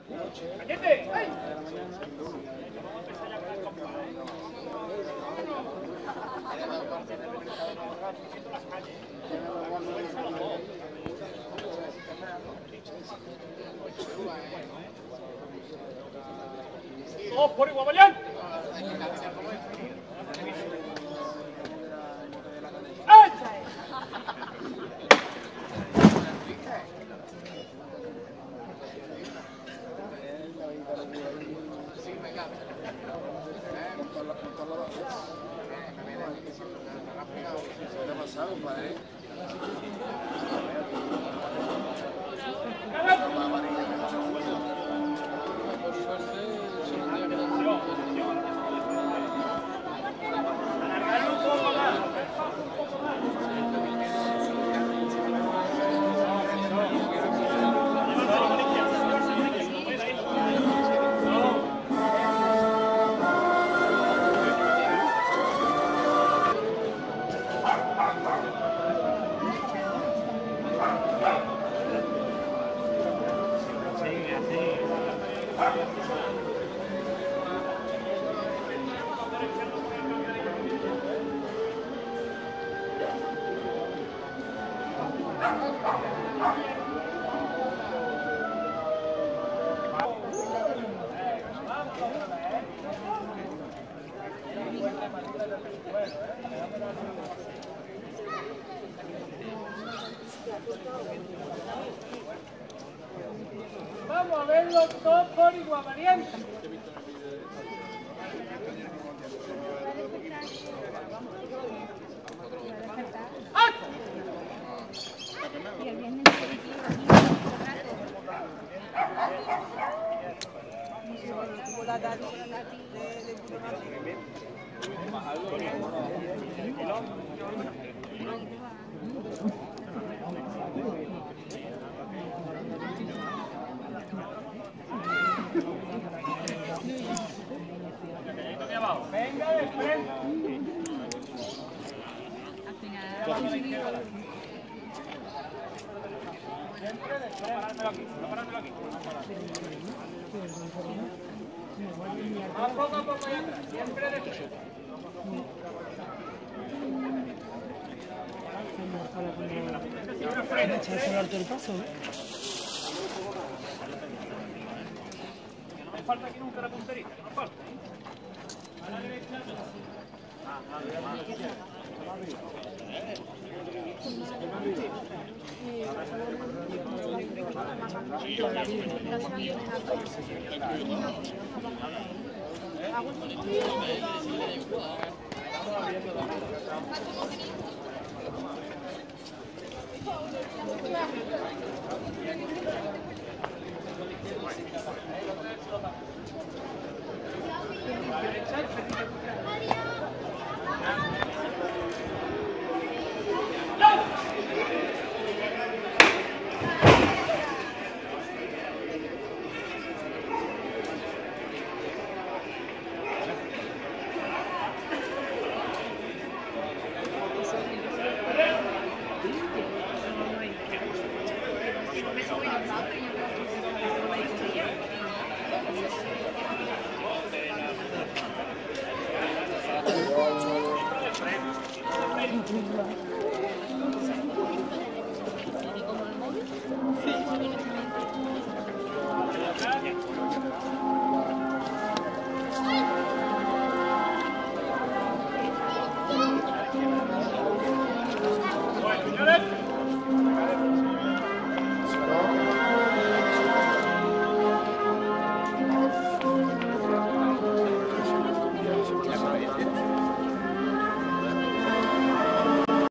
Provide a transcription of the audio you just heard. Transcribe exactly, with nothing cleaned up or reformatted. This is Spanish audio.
¡Cañete! ¡Ay! ¡Todos por igual, Valiant! ¡Ay! ¿Qué ha pasado, padre? Vamos a verlo todos por igual, Valiant. Venga de frente. Siempre de frente. Parármelo aquí, parármelo aquí. Más poco a poco y atrás, siempre de frente. ¿Echarse alto el paso, eh? Que no me falta aquí nunca la punterita, que no falta. A la derecha. Ah, ah, ah.